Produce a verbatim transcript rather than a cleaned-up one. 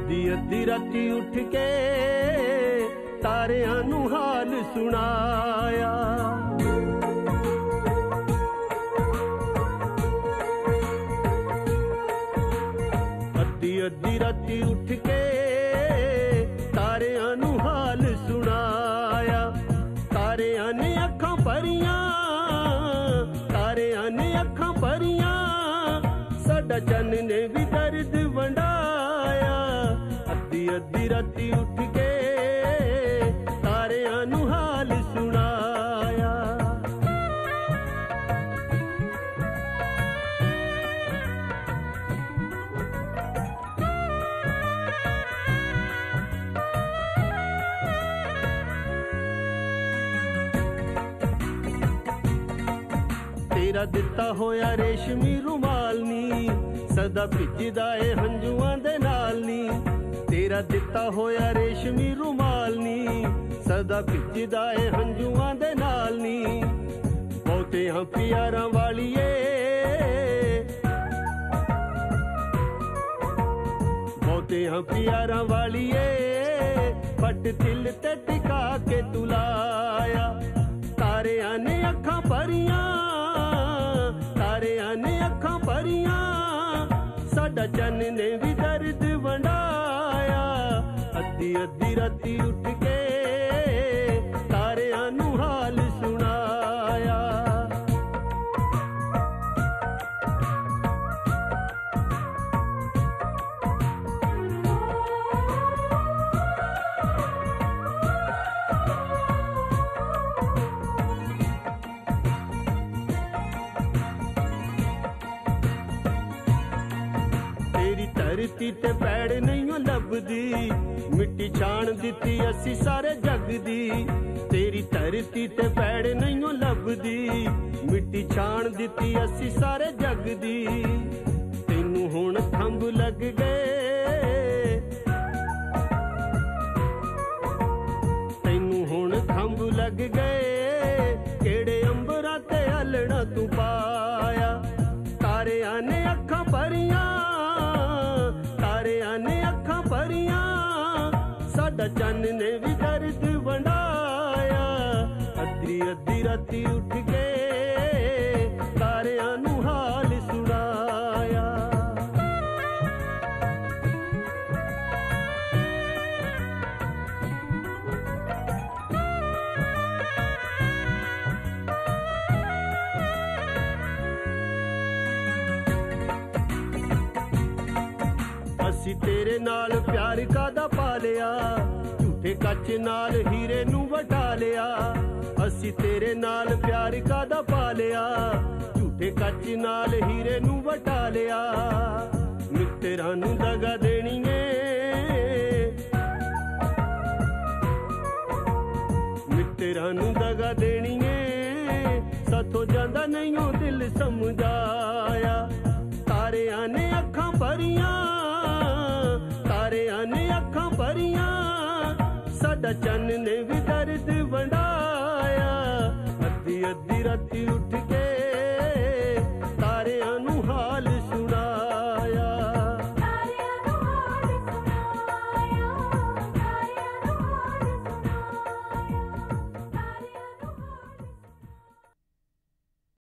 अद्धी अद्धी राती उठ के तारियां नू हाल सुनाया। अद्धी अद्धी राती उठ के तारियां नू हाल सुनाया। तारियां ने अखां भरियां, तारियां ने अखां भरियां, साडा चन्न ने भी दर्द वंडाया। अद्धी अद्धी राती उठ के तारियां नू हाल सुनाया। तेरा दिता होया रेशमी रुमाल नी, सदा भिजदा ए हंजुआं दे नाल नी। तेरा दिता होया रेशमी रुमाल नी, सदा भिजदा ए हंजुआं दे नाल नी। बहुते हां प्यारां वालिए, बहुते हां प्यारां वालिए, पट दिल ते टिका के तुलाया। तारियां ने अखां भरियां, तारियां ने अखां भरियां, साडा चन्न ने भी दर्द वंडाया। अद्धी अद्धी राती उठ के तारियां नू हाल सुनाया। धरती ते पैड़ नहीं लभदी, मिट्टी छाण दिती असी सारे जग दी। तेरी धरती ते पैड़ नहीं लभदी, मिट्टी छाण दिती असी सारे जग दी। तैनू हुण खंभ लग गए, तैनू हुण खंभ लग गए, केड़े अंबरां ते हलना तू पाया। तारियां ने अखां भरियां, तारियां ने अखां भरियां, साडा चन्न ने भी दर्द वंडाया। अद्धी अद्धी राती उठ के तारियां नू हाल सुनाया। असी तेरे नाल प्यार कादा पा लिया, झूठे कच नाल हीरे नू वटा लिया। असी तेरे नाल प्यार कादा पा लिया, झूठे कच नाल हीरे नू वटा लिया। मित्तरां नू दगा देनी है, मित्तरां नू दगा देनी है, साथों जांदा नहीं ओ दिल समझाया। तारियां ने अखां भरियां, तारियां ने अखां भरियां, साडा चन्न ने भी दर्द वंडाया। अद्धी अद्धी राती उठ के